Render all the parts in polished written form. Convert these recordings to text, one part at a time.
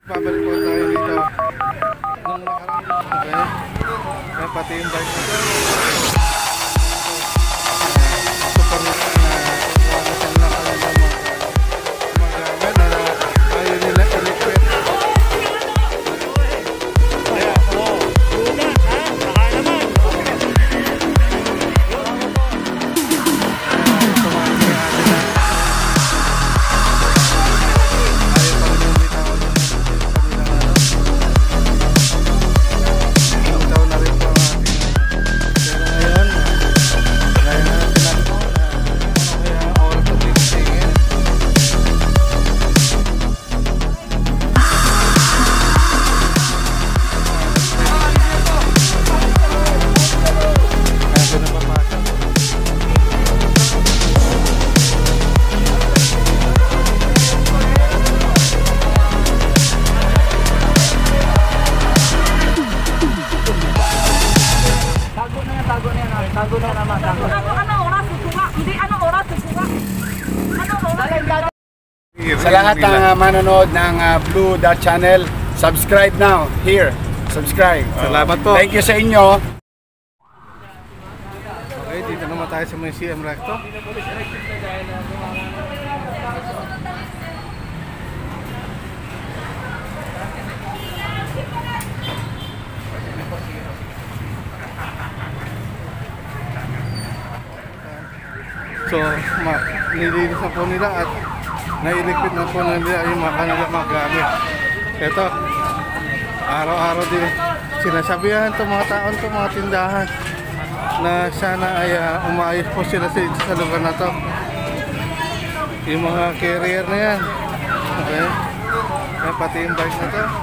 Babalik po tayo dito. Nung nakaraan, okay. Kaya pati yung bike nito. Super na siyang nakalala magamit na ayaw nila electric. Kaya, luna, ha? Saka naman. Sa lahat ng manonood ng Blue Dot Channel, subscribe now, here, subscribe. Salamat po. Thank you sa inyo. Okay, dito naman tayo sa Museum Recto. So, nilinis na po nila at nailigpit na po nila yung mga kanilang mga gamit. Ito, araw-araw din sinasabihan itong mga taon, itong mga tindahan na sana ay umaayos po sila sa lugar na to. Yung mga carrier na yan. Okay. Yan, pati yung bike na to.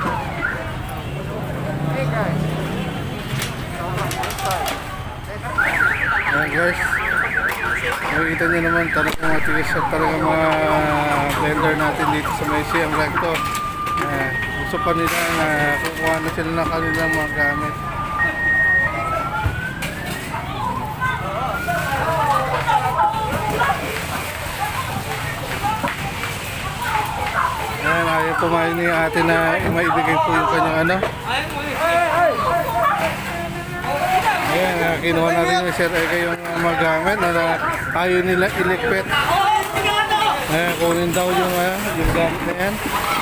Ayan guys. Makikita nyo naman talagang matigas at talagang mga blender natin dito sa Museum Recto. Gusto pa nila na kukuha na sila ng kanilang mga gamit. Ayan, ayaw pumayo ni ate na maibigay po yung kanyang ano. Ayan, kinuha na rin yung Sir Ega yung mga gamit na ayaw nila ilikpit. Ayan, kunin daw yung gamit na yan.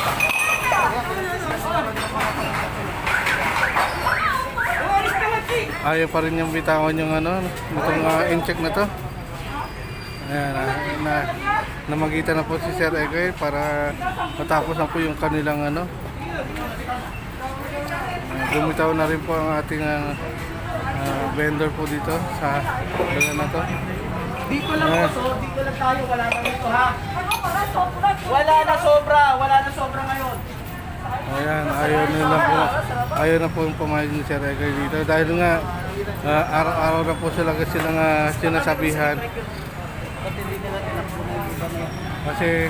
Ayaw pa rin yung bitawan yung ano, itong incheck na to. Ayan, namagitan na po si Sir Ega para matapos na po yung kanilang ano. Bumitaw na rin po ang ating vendor po dito sa lugar na to. Dito lang po, dito lang tayo, wala na dito ha. Wala na sobra ngayon. Ayan, ayaw na po yung pumayag ni Sir Ega dito dahil nga araw-araw na po sila sinasabihan. Kasi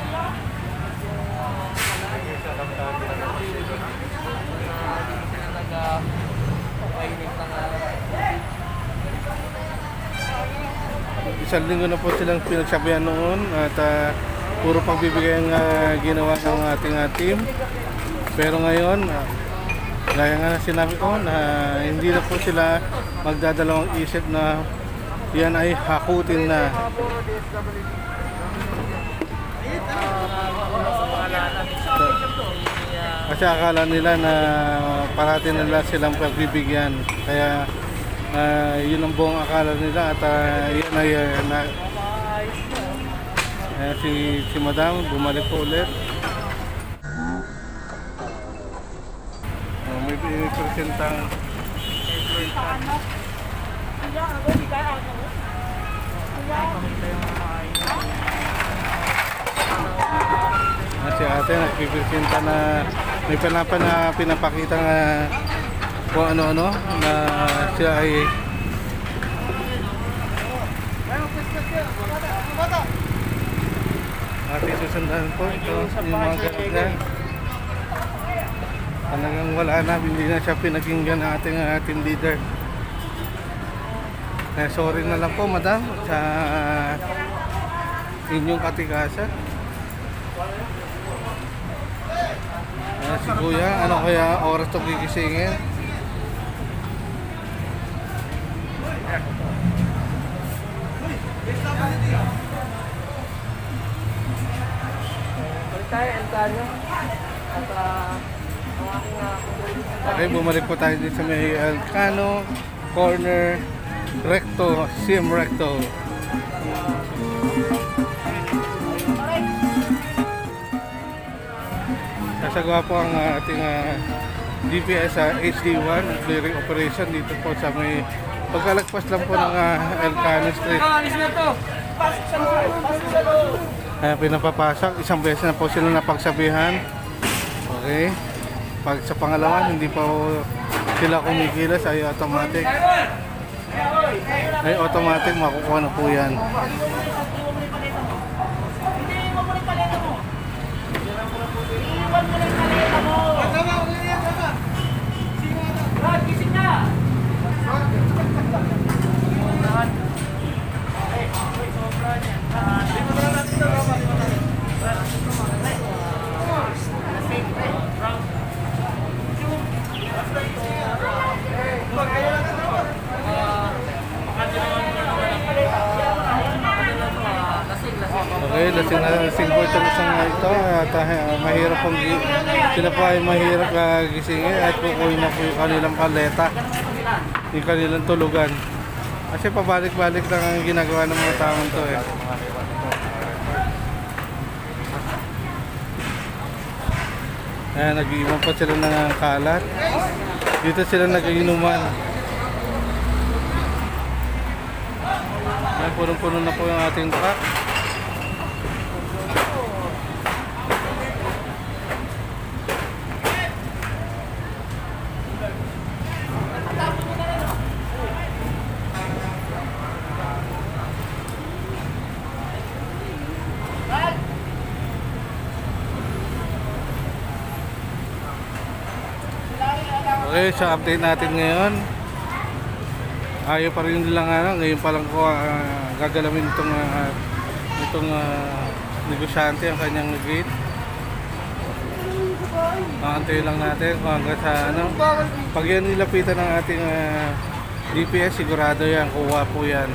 isang linggo na po silang pinagsabihan noon at puro pagbibigay ang ginawa ng ating team. Pero ngayon, gaya nga sinabi ko na hindi na po sila magdadalawang isip na yan ay hakutin na. Kasi akala nila na parati nila silang pagbibigyan. Kaya yun ang buong akala nila at yan ay si Madam bumalik po ulit. May pinipresentang si ate nagpipresenta na may panapan na pinapakita na kung ano-ano na siya ay ating susundan po ito yung mga ganap na talagang wala na, hindi na siya pinakinggan ng ating team leader. Sorry na lang po madam sa inyong katikasan. si Kuya. Ano kaya oras ito gigisingin? Balik tayo, Elcano. At ang aking Okay, bumalik po tayo dito sa may Elcano Corner Recto, CM Recto. Sasagawa po ang ating DPS HD1 clearing operation dito po sa may pagkalagpas lang po ng Elcano Street. alis na to! Pasok sa loob! Pasok sa loob! Kaya pinapapasok, isang beses na po sila napagsabihan. Okay. Pag sa pangalawa, hindi pa po sila kumikilos, ay automatic. Ay automatic, makukuha na po yan. Hindi mo muna yung paleta mo! Iiwan mo na yung paleta mo! Brad, gising na! Okay, lasing po itong isang ito at mahirap pong sila po ay mahirap gisingin at kukuhin na po yung kanilang paleta, yung kanilang tulugan. Kasi pabalik-balik lang ang ginagawa ng mga taong to eh. Ayan, nag-iiwan pa sila ng kalat. Dito sila nag-iinuman. Ayan, punong-puno na po yung ating truck. Okay, sa update natin ngayon, ayaw pa rin nilang ngayon pa lang ko gagalamin itong negosyante ang kanyang gate. Antayin lang natin kung hanggang sa pag yan nilapitan ng ating DPS, sigurado yan, kuha po yan.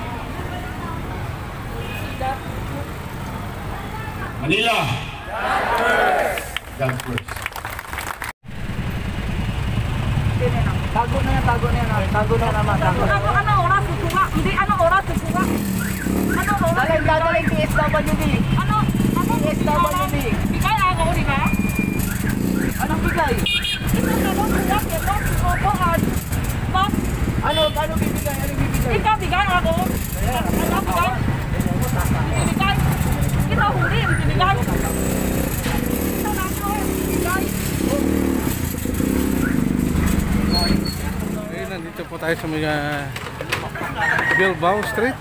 Manila! God first. Tago na yan, tago na yan. Tago na naman, tago na. Ano oras susuka? Hindi, ano oras susuka? Ano oras? Dadaling PSWD. Ano? PSWD. Bigay ako, di ba? Anong bigay? Ito na lang, suwak, ito, susukaan. Bak, Ano bibigay? Anong bibigay? ikaw bigay ako. Ano bigay? Bigay. Ito, hindi, bigay. Ito na ako, bigay. Okay, nandito po tayo sa mga Bilbao Street.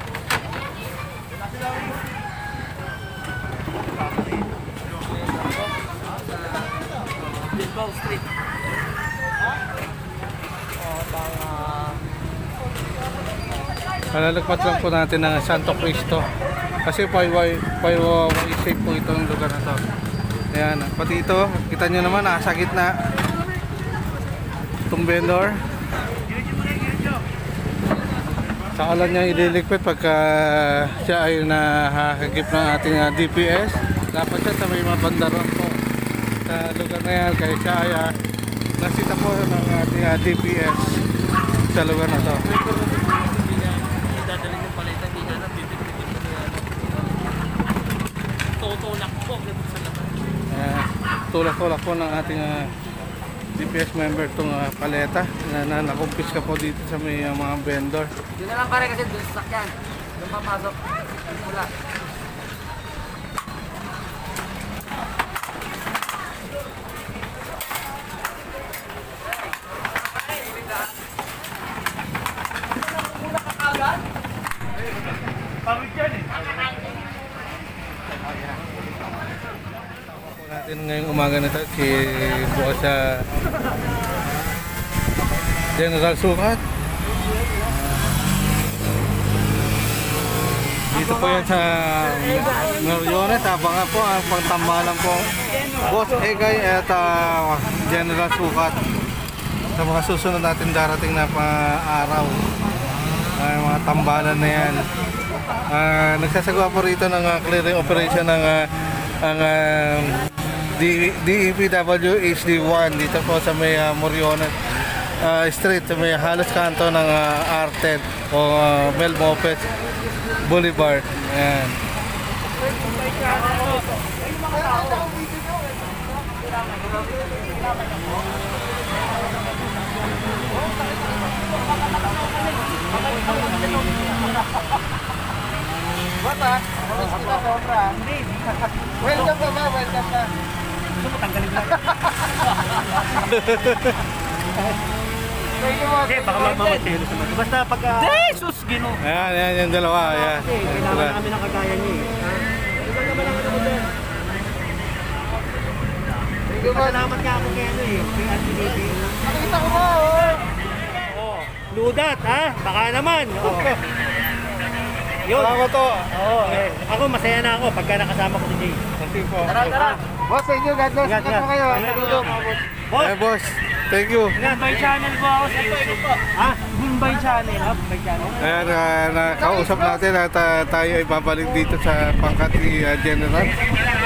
Bilbao Street. Malalagpat lang po natin ng Santo Cristo. Kasi safe po itong lugar na to. Ayan, pati ito, kita nyo naman, nasa gitna. Itong vendor. Saka lang niya ililigpit pagka siya ay nahagip ng ating DPS. Dapat siya sa may mabandaron po sa lugar na yan. Kaya siya ay nasita po ng ating DPS sa lugar na to. Dadaling yung paleta, hindi na lang bibig-bibig na yan. Tutulak po, ganun sa laban. Tulak-tulak po ng ating DPS member itong paleta na nakumpis ka po dito sa may mga vendor. Yun na lang pare kasi doon sa sakyan. Doon papasok. Wala. Natin ngayong umaga na ito si bukas sa General Sukat Dito po yan sa Mariones. Abangan po ang pagtambalan po Boss Egay at General Sukat sa mga susunod natin darating na araw. Mga tambalan na yan. Nagsasagawa po rito ng clearing operation ng ang DEPW HD1 dito po sa may Moriones Street, sa may halos kanto ng R10 o Mel Mopez Boulevard. Ayan. Bata, kita sobra. Welcome ka ba? Welcome ka. Gusto mo tanggalin lang. Hindi, baka mamamatelo sa mga. Basta pagka... Jesus, Gino! Ayan, yung dalawa. Ayan. Kailangan namin ang kagaya niya eh. Ilan naman ang ano mo doon? Salamat nga ako kay ano eh. Kay Anthony. Nakita ko ba, oh. Oh, ludat ha? Baka naman. Oh. Yun. Salamat to. Oo, eh. Ako masaya na ako pagka nakasama ko si Jay. Thank you po. Tara. Boss, thank you. God bless. Ingat, Ingat po kayo. ingat. Saludo. Boss, Boss, thank you. Bombay channel po ako sa YouTube. Ha? Bombay channel. Ha? Bombay channel. Ayan, nakausap natin at tayo ay babalik dito sa pangkat ni General.